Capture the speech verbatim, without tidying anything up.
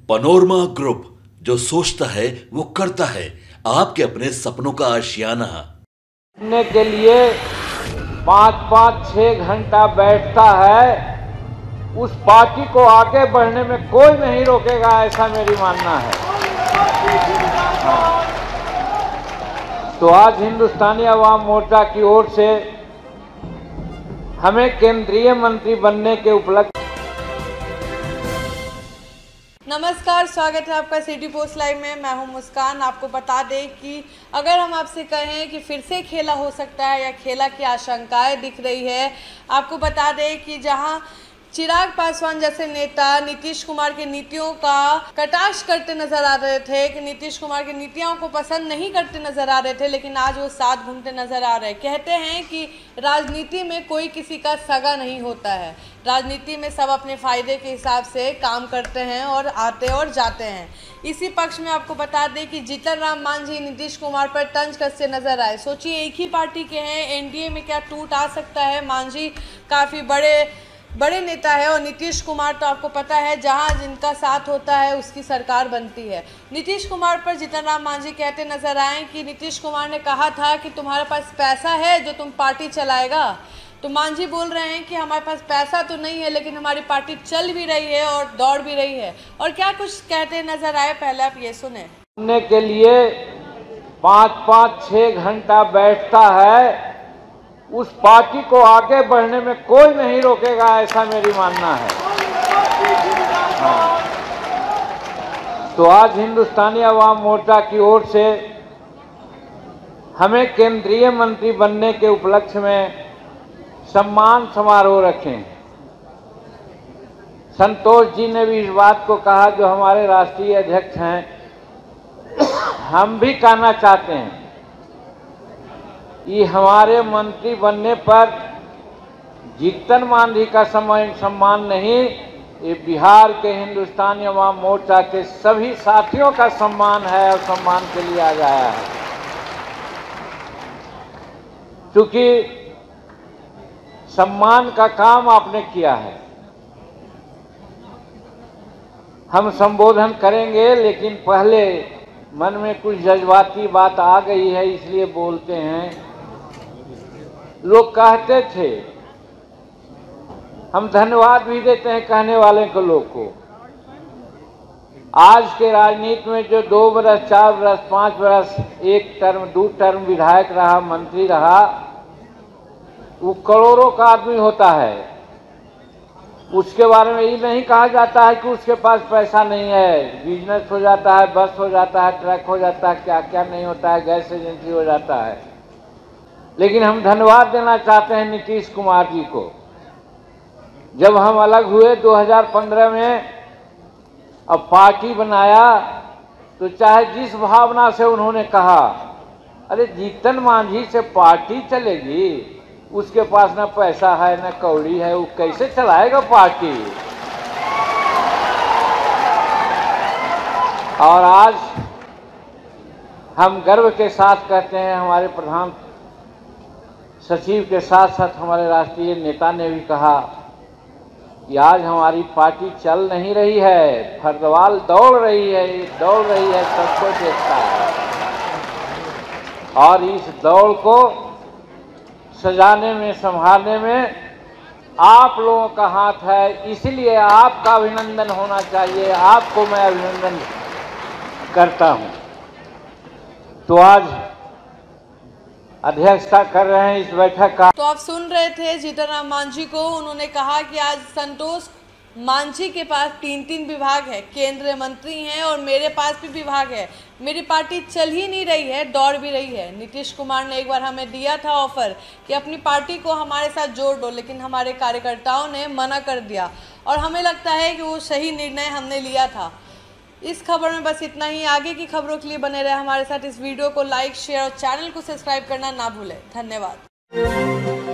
Panorama group, जो सोचता है वो करता है। आपके अपने सपनों का आशियाना ने के लिए पाँच पाँच छः घंटा बैठता है, उस पार्टी को आगे बढ़ने में कोई नहीं रोकेगा, ऐसा मेरी मानना है। हाँ। तो आज हिंदुस्तानी अवाम मोर्चा की ओर से हमें केंद्रीय मंत्री बनने के उपलक्ष्य। नमस्कार, स्वागत है आपका सिटी पोस्ट लाइव में। मैं हूं मुस्कान। आपको बता दें कि अगर हम आपसे कहें कि फिर से खेला हो सकता है या खेला की आशंकाएं दिख रही है, आपको बता दें कि जहां चिराग पासवान जैसे नेता नीतीश कुमार की नीतियों का कटाक्ष करते नजर आ रहे थे, कि नीतीश कुमार की नीतियों को पसंद नहीं करते नजर आ रहे थे, लेकिन आज वो साथ घूमते नजर आ रहे हैं। कहते हैं कि राजनीति में कोई किसी का सगा नहीं होता है, राजनीति में सब अपने फायदे के हिसाब से काम करते हैं और आते और जाते हैं। इसी पक्ष में आपको बता दें कि जीतन राम मांझी नीतीश कुमार पर तंज कसते नजर आए। सोचिए, एक ही पार्टी के हैं, एनडीए में क्या टूट आ सकता है। मांझी काफ़ी बड़े बड़े नेता है और नीतीश कुमार तो आपको पता है जहां जिनका साथ होता है उसकी सरकार बनती है। नीतीश कुमार पर जीतन राम मांझी कहते नजर आए कि नीतीश कुमार ने कहा था कि तुम्हारे पास पैसा है जो तुम पार्टी चलाएगा। तो मांझी बोल रहे हैं कि हमारे पास पैसा तो नहीं है, लेकिन हमारी पार्टी चल भी रही है और दौड़ भी रही है। और क्या कुछ कहते नजर आए, पहले आप ये सुने। के लिए पाँच पाँच छः घंटा बैठता है, उस पार्टी को आगे बढ़ने में कोई नहीं रोकेगा, ऐसा मेरी मानना है। हाँ। तो आज हिंदुस्तानी अवाम मोर्चा की ओर से हमें केंद्रीय मंत्री बनने के उपलक्ष्य में सम्मान समारोह रखे हैं। संतोष जी ने भी इस बात को कहा, जो हमारे राष्ट्रीय अध्यक्ष हैं। हम भी कहना चाहते हैं कि हमारे मंत्री बनने पर जीतन मांझी का सम्मान नहीं, ये बिहार के हिंदुस्तानी अवाम मोर्चा के सभी साथियों का सम्मान है और सम्मान के लिए आ गया है। क्योंकि सम्मान का काम आपने किया है। हम संबोधन करेंगे, लेकिन पहले मन में कुछ जज्बाती बात आ गई है, इसलिए बोलते हैं। लोग कहते थे, हम धन्यवाद भी देते हैं कहने वाले को, लोग को। आज के राजनीति में जो दो बरस, चार बरस, पांच बरस, एक टर्म, दो टर्म विधायक रहा, मंत्री रहा, वो करोड़ों का आदमी होता है। उसके बारे में ये नहीं कहा जाता है कि उसके पास पैसा नहीं है। बिजनेस हो जाता है, बस हो जाता है, ट्रक हो जाता है, क्या क्या नहीं होता है, गैस एजेंसी हो जाता है। लेकिन हम धन्यवाद देना चाहते हैं नीतीश कुमार जी को। जब हम अलग हुए दो हज़ार पंद्रह में, अब पार्टी बनाया, तो चाहे जिस भावना से उन्होंने कहा, अरे जीतन मांझी से पार्टी चलेगी, उसके पास न पैसा है न कौड़ी है, वो कैसे चलाएगा पार्टी। और आज हम गर्व के साथ कहते हैं, हमारे प्रधान सचिव के साथ साथ हमारे राष्ट्रीय नेता ने भी कहा कि आज हमारी पार्टी चल नहीं रही है, फर्दवाल दौड़ रही है, दौड़ रही है, सबको देखता है। और इस दौड़ को सजाने में, संभालने में आप लोगों का हाथ है, इसलिए आपका अभिनंदन होना चाहिए। आपको मैं अभिनंदन करता हूं। तो आज अध्यक्षता कर रहे हैं इस बैठक का। तो आप सुन रहे थे जीतन राम मांझी को। उन्होंने कहा कि आज संतोष मांझी के पास तीन तीन विभाग है, केंद्रीय मंत्री हैं और मेरे पास भी विभाग है। मेरी पार्टी चल ही नहीं रही है, दौड़ भी रही है। नीतीश कुमार ने एक बार हमें दिया था ऑफर कि अपनी पार्टी को हमारे साथ जोड़ दो, लेकिन हमारे कार्यकर्ताओं ने मना कर दिया और हमें लगता है कि वो सही निर्णय हमने लिया था। इस खबर में बस इतना ही। आगे की खबरों के लिए बने रहे हमारे साथ। इस वीडियो को लाइक, शेयर और चैनल को सब्सक्राइब करना ना भूलें। धन्यवाद।